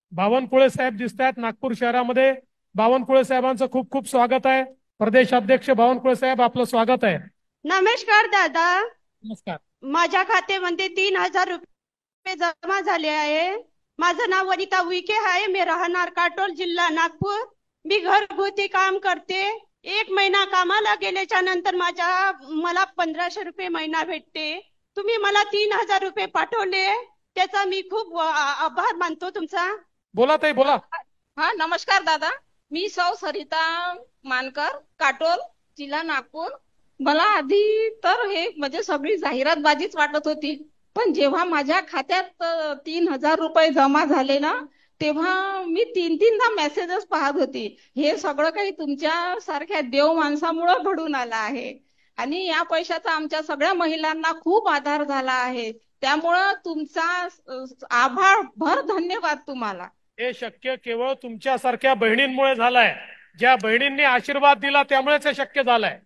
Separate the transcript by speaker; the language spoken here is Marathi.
Speaker 1: बावनकुळे साहेब दिसत आहेत नागपूर शहरामध्ये. बावनकुळे साहेबांचं खूप खूप स्वागत आहे. प्रदेश अध्यक्ष बावनकुळे साहेब, आपलं स्वागत आहे.
Speaker 2: नमस्कार दादा.
Speaker 1: नमस्कार.
Speaker 2: माझ्या खात्यामध्ये 3,000 रुपये जमा झाले आहे. माझं नाव वनिता उईके आहे. मी राहणार काटोल, जिल्हा नागपूर. मी घरगुती काम करते. 1 महिना कामाला गेल्याच्या नंतर मला 1,500 रुपये महिना भेटते. तुम्ही मला 3,000 रुपये पाठवले, त्याचा मी खूप आभार मानतो तुमचा.
Speaker 1: बोला ताई, बोला.
Speaker 3: हा, नमस्कार दादा. मी सौ सरिता मानकर, काटोल, जिल्हा नागपूर. मला आधी तर हे म्हणजे सगळी जाहिरातबाजीच वाटत होती, पण जेव्हा माझ्या खात्यात 3,000 रुपये जमा झाले ना, तेव्हा मी तीन तीनदा मेसेजेस पाहत होती. हे सगळं काही तुमच्या सारख्या देव माणसामुळे घडून आलं आहे आणि या पैशाचा आमच्या सगळ्या महिलांना खूप आधार झाला आहे. त्यामुळं तुमचा आभार भर धन्यवाद तुम्हाला.
Speaker 1: हे शक्य केवळ तुमच्यासारख्या बहिणींमुळे झालंय. ज्या बहिणींनी आशीर्वाद दिला त्यामुळेच हे शक्य झालंय.